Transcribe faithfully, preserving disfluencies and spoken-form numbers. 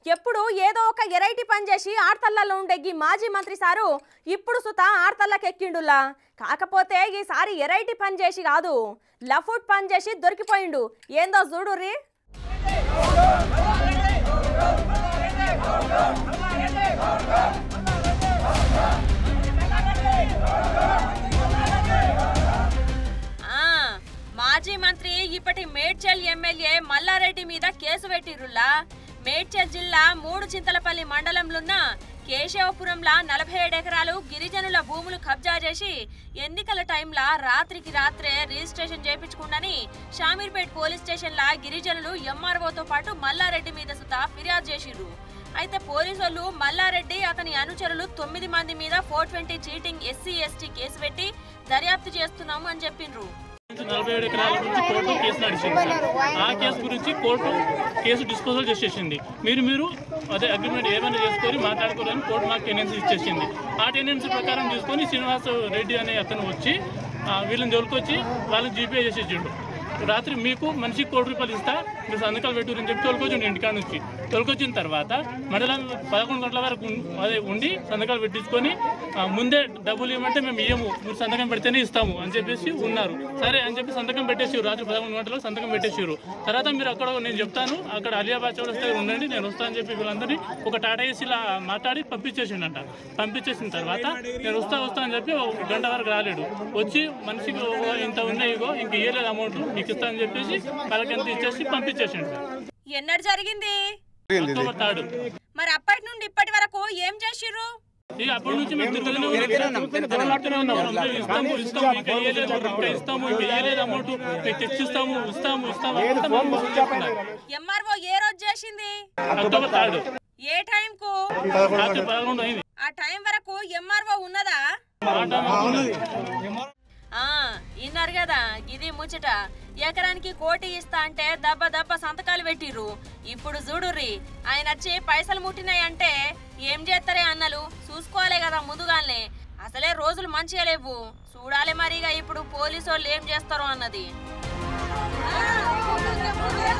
ఎప్పుడు ఏదో ఒక ఎరైటీ పని చేసి ఆర్తల్లలో ఉండేగి మాజీ మంత్రి సారు ఇప్పుడు సుత ఆర్తల్లకు ఎక్కిండులా. కాకపోతే ఈసారి ఎరైటీ పని చేసి కాదు, లఫుట్ పని చేసి దొరికిపోయిండు. ఏందో చూడుర్రి. మాజీ మంత్రి ఇప్పటి మేడ్చల్ ఎమ్మెల్యే మల్లారెడ్డి మీద కేసు పెట్టిరుల్లా. మేడ్చల్ జిల్లా మూడు చింతలపల్లి మండలంలోన్న కేశవపురంలా నలభై ఏడు ఎకరాలు గిరిజనుల భూములు కబ్జా చేసి ఎన్నికల టైంలా రాత్రికి రాత్రే రిజిస్ట్రేషన్ చేయించుకుండని షామీర్పేట్ పోలీస్ స్టేషన్లా గిరిజనులు ఎంఆర్ఓతో పాటు మల్లారెడ్డి మీద సుతా ఫిర్యాదు చేసిర్రు. అయితే పోలీసులు మల్లారెడ్డి అతని అనుచరులు తొమ్మిది మంది మీద four twenty cheating SC ST case పెట్టి దర్యాప్తు చేస్తున్నాము అని చెప్పిండ్రు. నలభై ఏడు ఎకరాల గురించి కోర్టు కేసు నడిచింది సార్. ఆ కేసు గురించి కోర్టు కేసు డిస్పోజల్ చేసేసింది. మీరు మీరు అదే అగ్రిమెంట్ ఏమైనా చేసుకొని మాట్లాడుకోవాలని కోర్టు మాకు టెనెన్సీ ఇచ్చేసింది. ఆ టెనెన్సీ ప్రకారం తీసుకొని శ్రీనివాస్ రెడ్డి అనే అతను వచ్చి వీళ్ళని తోలుకొచ్చి వాళ్ళని జీపే చేసేసిండు. రాత్రి మీకు మనిషికి కోటి రూపాయలు ఇస్తా, మీరు సంతకాలు పెట్టుకుని చెప్పి తోలుకొచ్చిండు. ఇంటికాడ నుంచి తోలుకొచ్చిన తర్వాత మండలం పదకొండు గంటల వరకు అదే ఉండి సంతకాలు పెట్టించుకొని ముందే డబ్బులు ఇవ్వమంటే మేము ఇయ్యము, మీరు సంతకం పెడితేనే ఇస్తాము అని చెప్పేసి ఉన్నారు. సరే అని చెప్పి సంతకం పెట్టేసారు. రాత్రి పదకొండు గంటలకు సంతకం పెట్టేసారు. తర్వాత మీరు అక్కడ నేను చెప్తాను అక్కడ అలియాబాద్ చౌరస్తా ఉండండి, నేను వస్తాను అని చెప్పి వీళ్ళందరినీ ఒక టాటా ఏసీలా మాట్లాడి పంపించేసిండంట. పంపించేసిన తర్వాత నేను వస్తా వస్తా అని చెప్పి ఒక గంట వరకు రాలేడు. వచ్చి మనిషికి ఇంత ఉన్నాయి, ఇగో ఇంక ఇయ్యలేదు అమౌంట్ నీకు ఇస్తా అని చెప్పేసి వాళ్ళకి ఎంత ఇచ్చేసి పంపించేసిండు. ఎన్నడు జరిగింది? October third. మరి అప్పటి నుండి ఇప్పటి వరకు ఏం చేసిర్రు? అప్పటి నుంచి మేము తిరుగుతూనే ఉన్నాము. ఇస్తాము ఇస్తాము ఇంకా ఇయ్యలేదు, ఇంకా ఇస్తాము ఇంకా ఇయ్యలేదు అమౌంట్ మీకు తెచ్చిస్తాము ఇస్తాము ఇస్తాము. ఎంఆర్ఓ ఏ రోజు చేసింది? October third. ఏ టైం కు? రాత్రి పదకొండు అయింది. ఆ టైం వరకు ఎంఆర్ఓ ఉన్నదా? ఇన్నారు కదా, ఇది ముచ్చట. ఎకరానికి కోటి ఇస్తా అంటే దబ్బ దబ్బ సంతకాలు పెట్టిర్రు. ఇప్పుడు చూడుర్రి, ఆయన వచ్చి పైసలు ముట్టినాయంటే ఏం చేస్తారే అన్నలు చూసుకోవాలి కదా ముందుగానే. అసలే రోజులు మంచిగా లేవు, చూడాలి మరిగా ఇప్పుడు పోలీసు వాళ్ళు ఏం చేస్తారో అన్నది.